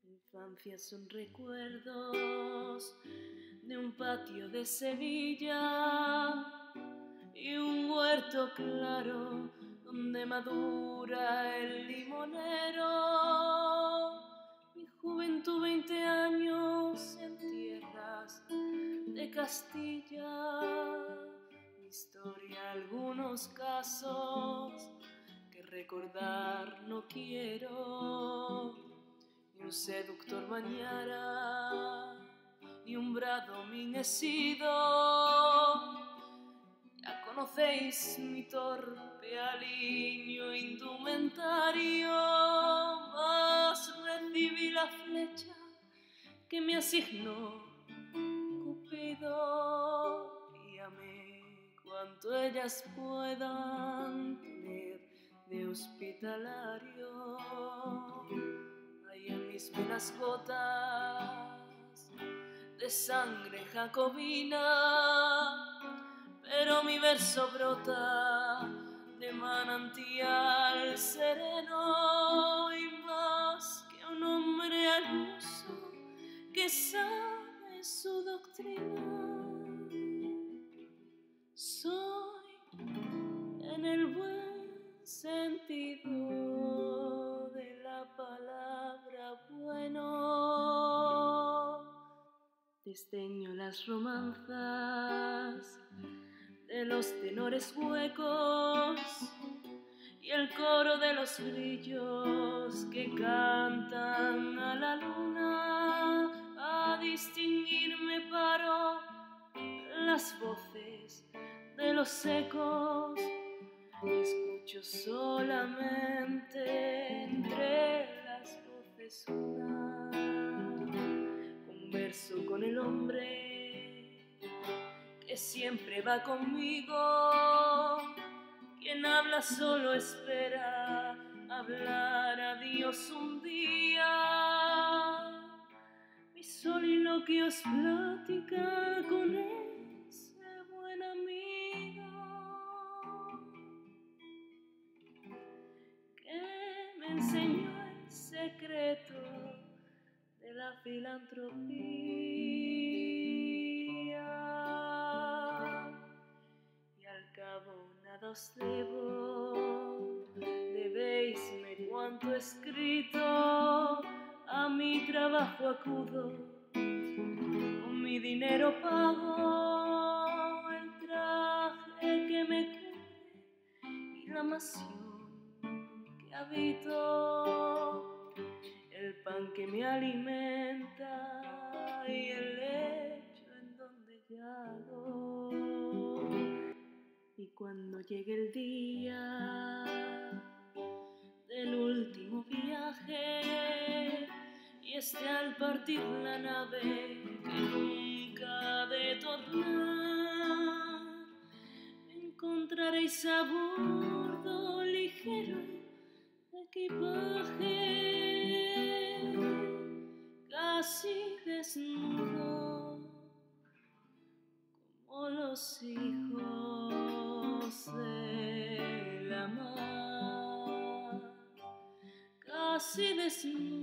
Mi infancia son recuerdos de un patio de Sevilla y un huerto claro donde madura el limonero. Mi juventud, 20 años en tierras de Castilla. Mi historia, algunos casos que recordar no quiero. Ni un seductor mañara, ni un Bradomín he sido. Ya conocéis mi torpe aliño indumentario, mas recibí la flecha que me asignó Cupido y amé cuanto ellas puedan tener de hospitalario. Hay en mis venas gotas de sangre jacobina, pero mi verso brota de manantial sereno, y más que un hombre al uso que sabe su doctrina, soy en el buen sentido de la palabra bueno. Desdeño las romanzas de los tenores huecos y el coro de los grillos que cantan a la luna. A distinguirme paro las voces de los ecos y escucho solamente entre las voces una. Converso con el hombre que siempre va conmigo. Quien habla solo espera hablar a Dios un día. Mi soliloquios plática con ese buen amigo que me enseñó el secreto de la filantropía. Y al cabo nada os debo, debéisme cuanto escrito. A mi trabajo acudo, con mi dinero pago el traje que me cubre y la mansión que habito, el pan que me alimenta y el lecho en donde yago. Y cuando llegue el día del último viaje y esté al partir la nave que nunca ha de tornar, encontraréis a bordo ligero de equipaje, casi desnudo como los hijos de la mar, casi desnudo